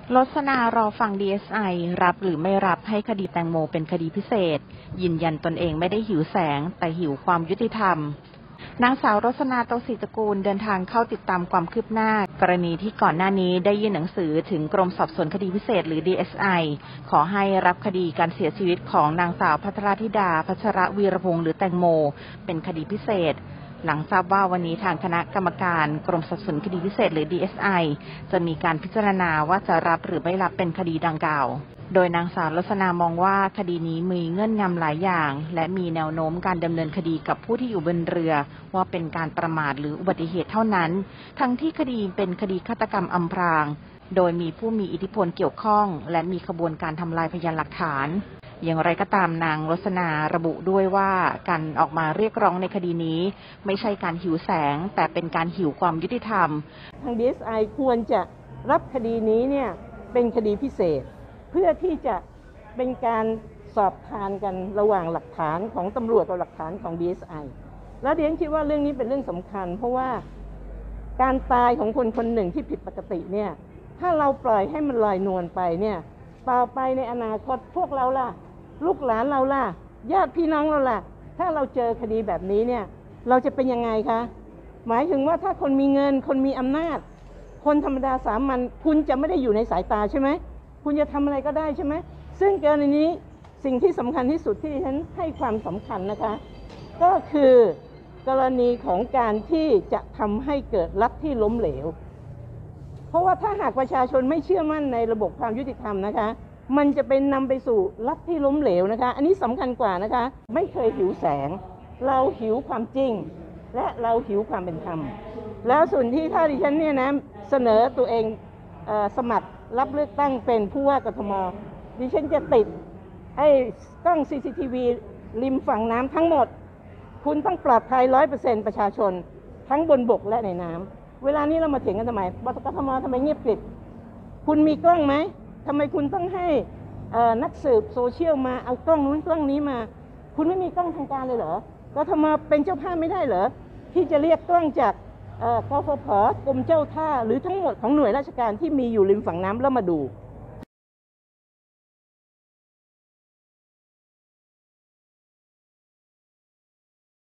รสนารอฟัง DSI รับหรือไม่รับให้คดีแตงโมเป็นคดีพิเศษยืนยันตนเองไม่ได้หิวแสงแต่หิวความยุติธรรมนางสาวรสนา โตศรีตระกูลเดินทางเข้าติดตามความคืบหน้ากรณีที่ก่อนหน้านี้ได้ยื่นหนังสือถึงกรมสอบสวนคดีพิเศษหรือ DSI ขอให้รับคดีการเสียชีวิตของนางสาวภัทรธิดาพัชรวีรพงษ์หรือแตงโมเป็นคดีพิเศษหลังทราบว่าวันนี้ทางคณะกรรมการกรมสอบสวนคดีพิเศษหรือ DSI จะมีการพิจารณาว่าจะรับหรือไม่รับเป็นคดีดังกล่าวโดยนางสาวรสนามองว่าคดีนี้มีเงื่อนงำหลายอย่างและมีแนวโน้มการดำเนินคดีกับผู้ที่อยู่บนเรือว่าเป็นการประมาทหรืออุบัติเหตุเท่านั้นทั้งที่คดีเป็นคดีฆาตกรรมอำพรางโดยมีผู้มีอิทธิพลเกี่ยวข้องและมีขบวนการทำลายพยานหลักฐานอย่างไรก็ตามนางรสนาระบุด้วยว่าการออกมาเรียกร้องในคดีนี้ไม่ใช่การหิวแสงแต่เป็นการหิวความยุติธรรมทาง DSI ควรจะรับคดีนี้เนี่ยเป็นคดีพิเศษเพื่อที่จะเป็นการสอบทานกันระหว่างหลักฐานของตำรวจกับหลักฐานของ DSI และเรียนคิดว่าเรื่องนี้เป็นเรื่องสำคัญเพราะว่าการตายของคนคนหนึ่งที่ผิดปกติเนี่ยถ้าเราปล่อยให้มันลอยนวลไปเนี่ยต่อไปในอนาคตพวกเราล่ะลูกหลานเราล่ะญาติพี่น้องเราล่ะถ้าเราเจอคดีแบบนี้เนี่ยเราจะเป็นยังไงคะหมายถึงว่าถ้าคนมีเงินคนมีอำนาจคนธรรมดาสามัญคุณจะไม่ได้อยู่ในสายตาใช่ไหมคุณจะทำอะไรก็ได้ใช่ไหมซึ่งกรณีนี้สิ่งที่สำคัญที่สุดที่ฉันให้ความสำคัญนะคะก็คือกรณีของการที่จะทำให้เกิดรัฐที่ล้มเหลวเพราะว่าถ้าหากประชาชนไม่เชื่อมั่นในระบบความยุติธรรมนะคะมันจะเป็นนำไปสู่รัฐที่ล้มเหลวนะคะอันนี้สำคัญกว่านะคะไม่เคยหิวแสงเราหิวความจริงและเราหิวความเป็นธรรมแล้วส่วนที่ถ้าดิฉันเนี่ยนะเสนอตัวเองสมัครรับเลือกตั้งเป็นผู้ว่ากทมดิฉันจะติดไอ้กล้อง CCTV ริมฝั่งน้ำทั้งหมดคุณต้องปลอดภัย 100% ประชาชนทั้งบนบกและในน้ำเวลานี้เรามาเถียงกันทำไมกทมทำไมเงียบกริบคุณมีกล้องไหมทำไมคุณต้องให้นักสืบโซเชียลมาเอากล้องนู้นกล้องนี้มาคุณไม่มีกล้องทางการเลยเหรอกทมเป็นเจ้าภาพไม่ได้เหรอที่จะเรียกกล้องจากกฟผ.กรมเจ้าท่าหรือทั้งหมดของหน่วยราชการที่มีอยู่ริมฝั่งน้ำแล้วมาดู